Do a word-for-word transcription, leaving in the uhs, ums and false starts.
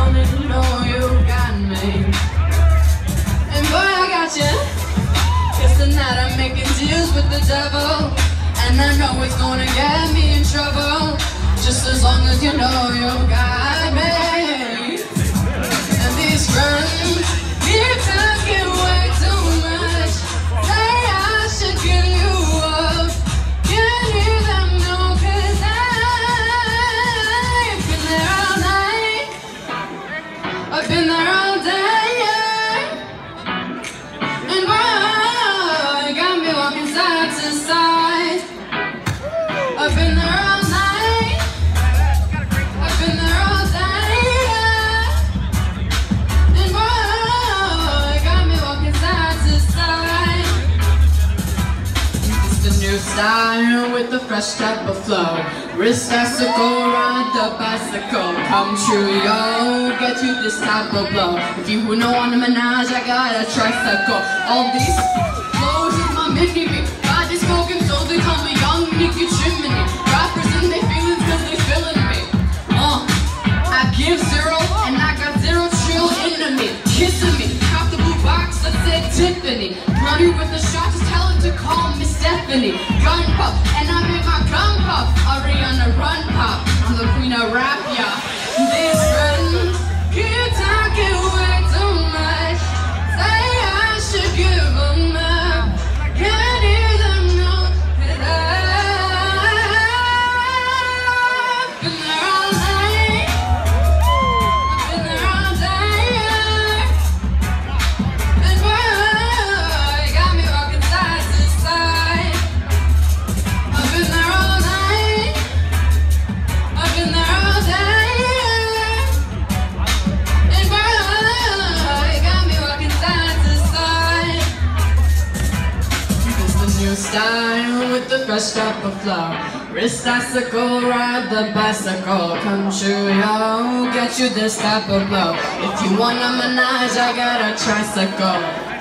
long as you know you got me. And boy, I got you. Guess tonight I'm making deals with the devil, and I know it's gonna get me in trouble. Just as long as you know you got me. And these friends keep talking way too much. Say I should give you up. Can't hear them know, cause I've been there all night. I've been there all day, yeah. And boy, you got me walking side to side. I've been there all night. I've been there all day, yeah. And boy, you got me walking side to side. It's the new style with the fresh type of flow. Wrist icicle, ride the bicycle. Come true, yo, get you this type of blow. If you who know on a menage, I got a tricycle. All these flows is my mini-me. Body smoking, so they call me young Nicky Chimney. Rappers in their feelings cause they feeling me. Uh, I give zero and I got zero chill into me. Kissing me, cop the blue box, let's say Tiffany. Bloody with the shots, tell her to call me Stephanie. Gun puff, and I made my gun puff. Ariana run pop, I'm the queen of rap, yeah. These friends keep talking way too much. Say I should give them up. Can't hear them know that I've been there all night. I've been there all day, yeah. And boy, you got me walking side to side. I've been there all night. I've been there all day, yeah. And boy, you got me walking side to side. It's the new style with the fresh type of flow. Wrist icicle, ride the bicycle. Come true, yo, get you this type of blow. If you want a menage, I got a tricycle.